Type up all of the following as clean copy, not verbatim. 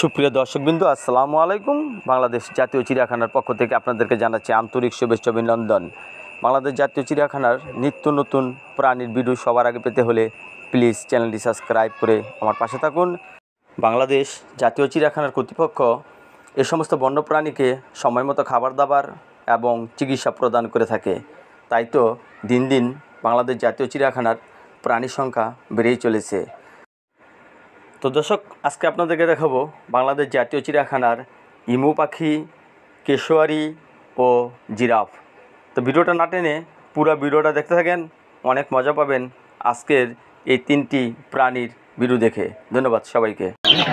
সুপ্রিয় দর্শকবৃন্দু, আসসালামু আলাইকুম। বাংলাদেশ জাতীয় চিড়িয়াখানার পক্ষ থেকে আপনাদেরকে জানাচ্ছি আন্তরিক শুভেচ্ছা অভিনন্দন। বাংলাদেশ জাতীয় চিড়িয়াখানার নিত্য নতুন প্রাণীর ভিডিও সবার আগে পেতে হলে প্লিজ চ্যানেলটি সাবস্ক্রাইব করে আমার পাশে থাকুন। বাংলাদেশ জাতীয় চিড়িয়াখানার কর্তৃপক্ষ এ সমস্ত বন্যপ্রাণীকে সময়মতো খাবার দাবার এবং চিকিৎসা প্রদান করে থাকে। তাই তো দিন দিন বাংলাদেশ জাতীয় চিড়িয়াখানার প্রাণী সংখ্যা বেড়েই চলেছে। তো দর্শক, আজকে আপনাদেরকে দেখাবো বাংলাদেশ জাতীয় চিড়িয়াখানার ইমু পাখি, কেশোয়ারি ও জিরাফ। তো ভিডিওটা না টেনে পুরো ভিডিওটা দেখতে থাকেন, অনেক মজা পাবেন আজকের এই তিনটি প্রাণীর ভিডিও দেখে। ধন্যবাদ সবাইকে।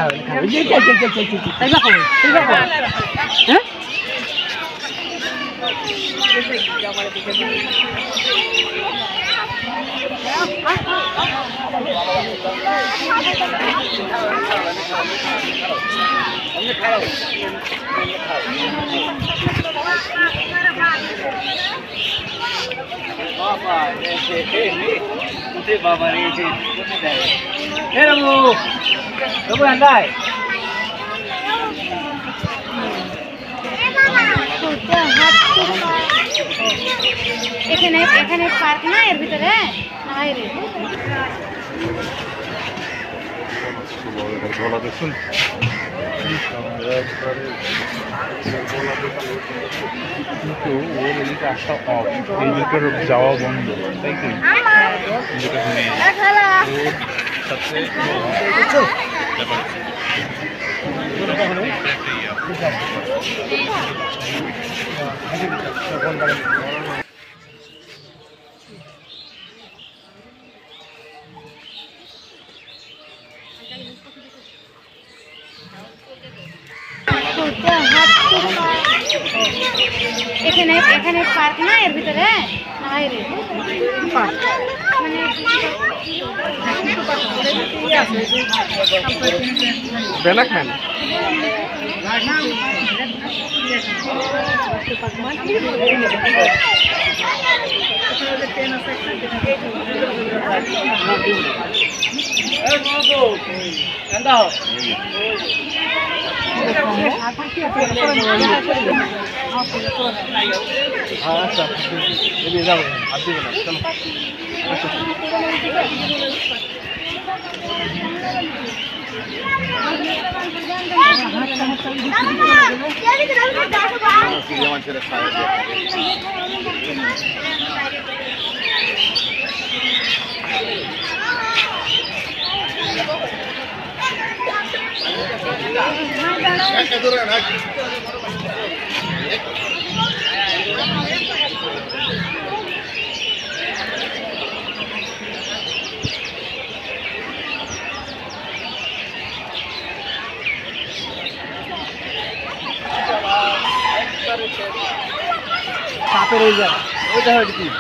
এখানে পার্ক না, এর ভিতরে দেখুন কিন্তু ওর এদিকে আসা অফ, এই ভিতরে যাওয়া বন্ধ, তাই কি? এখানে পার্ক না, এর ভিতরে সাপের ওই যায়, ওইটা হয় কি?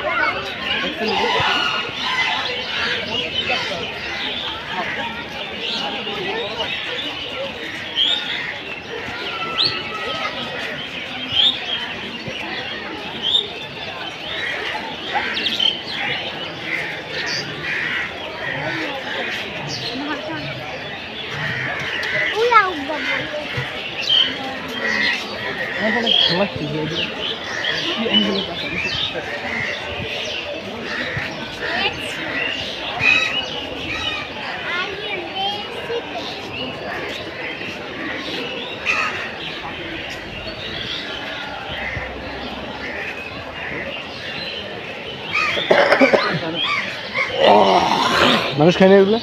মানুষ খায় না এগুলো।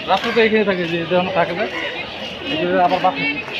রাস্তাতে এখানে থাকে যে যখন থাকে না আবার বাকি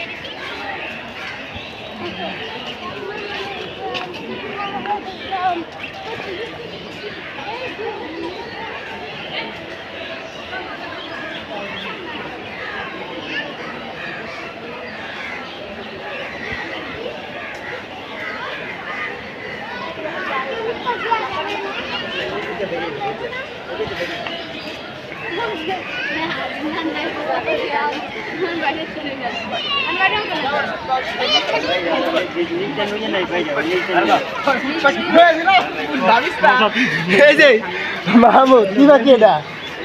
মাহমুদ দিবা কি এটা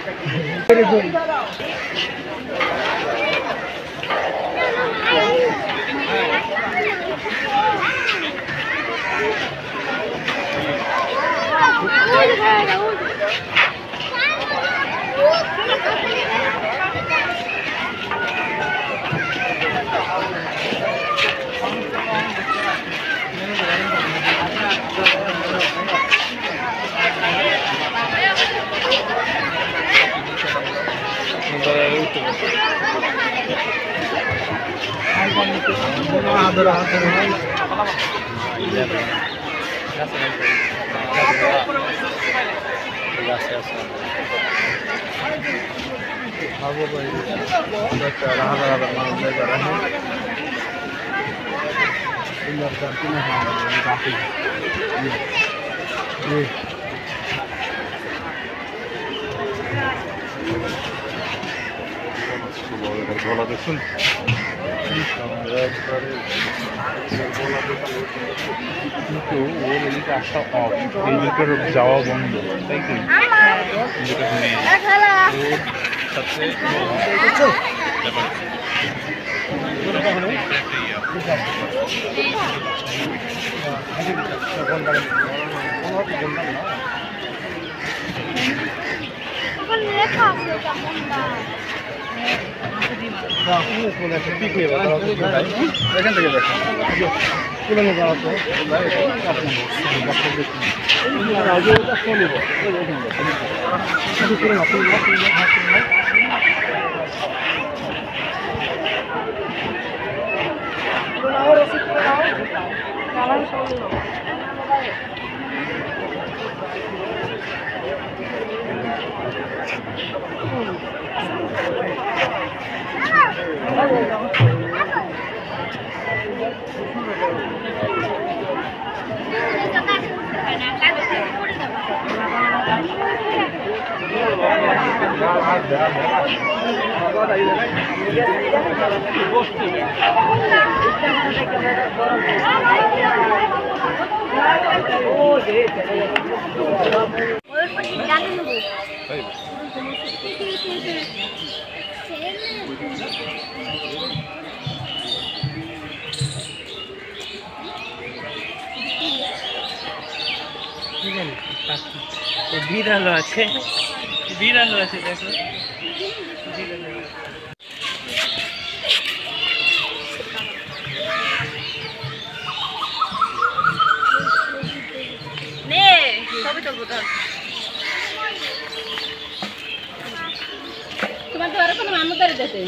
গলা দেখুন কিন্তু ওর এদিকে আসা অফ এই দুটোর যাওয়া বন্ধ তাই কি দুটো মেয়ে ওর সাথে এখান থেকে দেখেন পুরনো যাওয়া তো বিড়ালও আছে বিড়ালও আছে দেখো তোমার তো আর কোনো মামু করে দিতে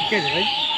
কে আছে ভাই?